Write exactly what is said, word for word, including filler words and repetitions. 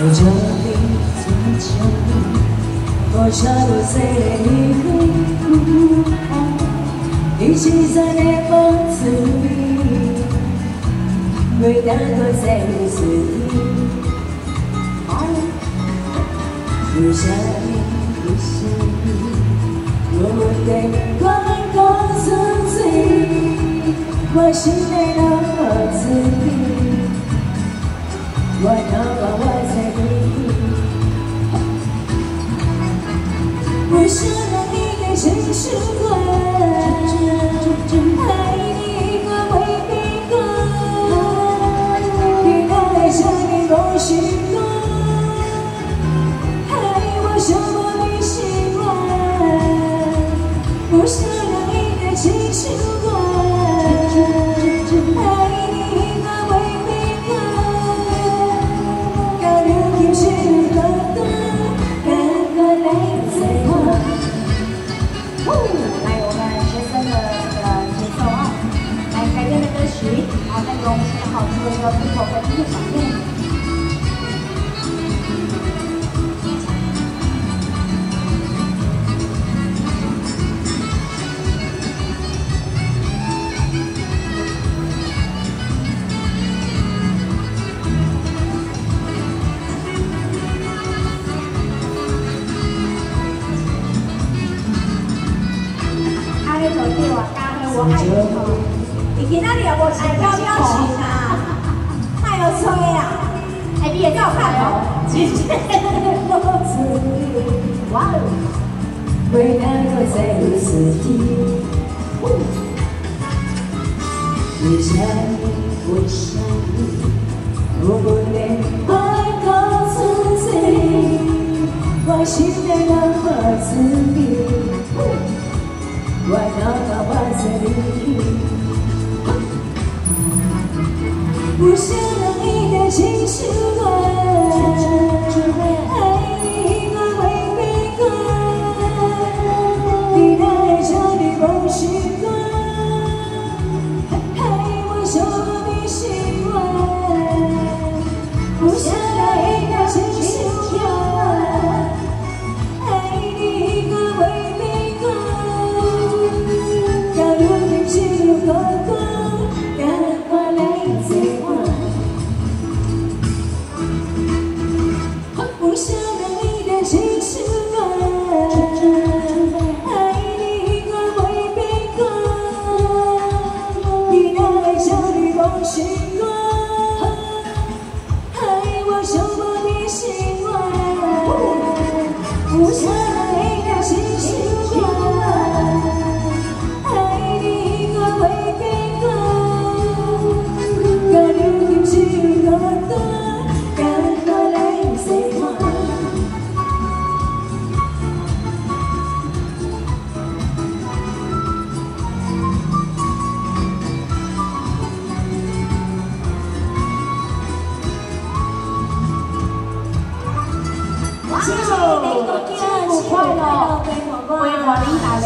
我将你追求，我想要谁来离开？一起在那风子里，每当我在你身边，不想你，不想你，我得快告诉自己，我心内那么自闭。 我要把我在你，不想让你的情绪过，爱你我未必过，你那爱像你梦习惯，爱我什么你习惯，不想让你的情绪过，爱你我未必过。 来，我们学生的这个节奏啊，来改编的歌曲，好，内容写好作为一个不同的音乐响应。 走对我搭配我爱你哦，你今仔日也无想到表情啊，太有吹啊！哎，你也照看哦，姐姐，哇哦！ 为难我在你身边，你想你，我想你，我不能快告诉自己，我心内那么自闭。 我要把我在你，不想让你的情绪过，爱你我未必过，你的爱像你梦习惯，爱我什么你习惯，不想让你的情绪过，爱你我未必过。 哥哥，赶快来接我！不想让你的情绪过，爱你我未必过，你的爱像你梦习惯，爱我什么你习惯，不想让你的情绪过。 新年快乐，新年快乐，恭喜发财！